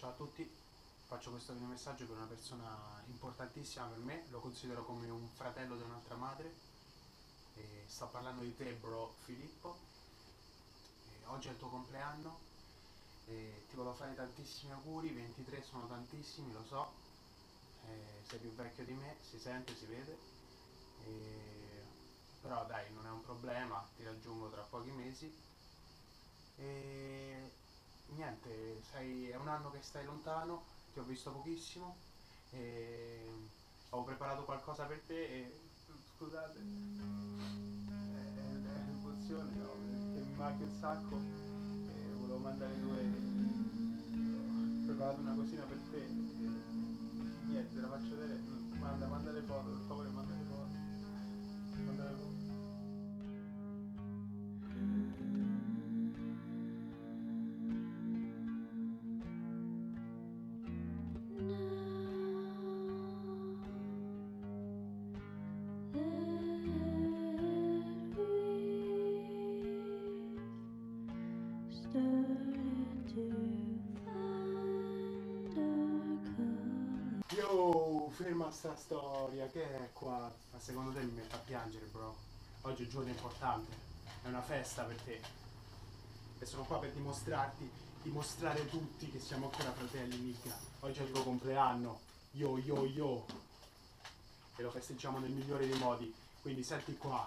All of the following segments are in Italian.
Ciao a tutti, faccio questo videomessaggio per una persona importantissima per me, lo considero come un fratello di un'altra madre. E sto parlando di te, bro, Filippo. Oggi è il tuo compleanno e ti volevo fare tantissimi auguri. 23 sono tantissimi, lo so. Sei più vecchio di me, si sente, si vede. Però dai, non è un problema, ti raggiungo tra pochi mesi. E niente, è un anno che stai lontano, ti ho visto pochissimo e ho preparato qualcosa per te e scusate, è un'emozione, no? Perché mi manca un sacco e volevo mandare ho preparato una cosina per te e niente, te la faccio vedere. Manda le foto, per favore, manda le foto. Manda le foto. Yo, ferma sta storia, che è qua? Ma secondo te mi mette a piangere, bro? Oggi è un giorno importante, è una festa per te. E sono qua per dimostrare a tutti che siamo ancora fratelli, mica. Oggi è il tuo compleanno, yo yo yo. E lo festeggiamo nel migliore dei modi, quindi senti qua.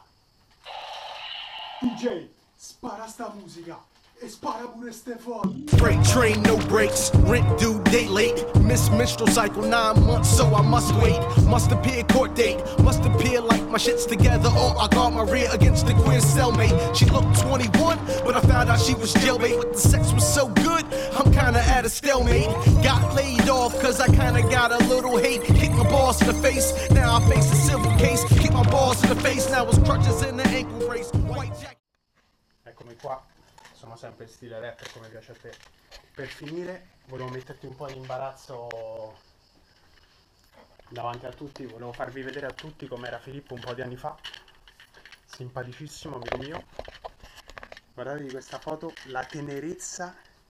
DJ, spara sta musica! E spara pure Stefan! Freight train, no brakes, rent due, date late. Miss menstrual cycle, 9 months, so I must wait. Must appear court date, must appear like my shit's together. Oh, I got my rear against the queer cellmate. She looked 21, but I found out she was jailbait. But the sex was so good, I'm kinda at a stalemate. Got laid off, cause I kinda got a little hate. Kick my balls in the face, now I face a civil case. Kick my balls in the face, now it's crutches in the ankle brace. White jacket. Eccomi qua, sono sempre in stile rapper come piace a te. Per finire volevo metterti un po' in imbarazzo davanti a tutti, volevo farvi vedere a tutti com'era Filippo un po' di anni fa. Simpaticissimo amico mio. Guardatevi questa foto, la tenerezza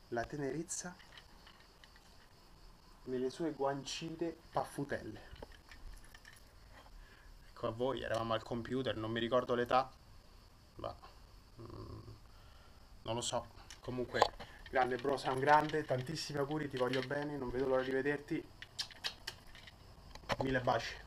nelle sue guancite paffutelle. Ecco a voi, eravamo al computer, non mi ricordo l'età, ma non lo so. Comunque, grande bro, sei un grande, tantissimi auguri, ti voglio bene, non vedo l'ora di vederti. Mille baci.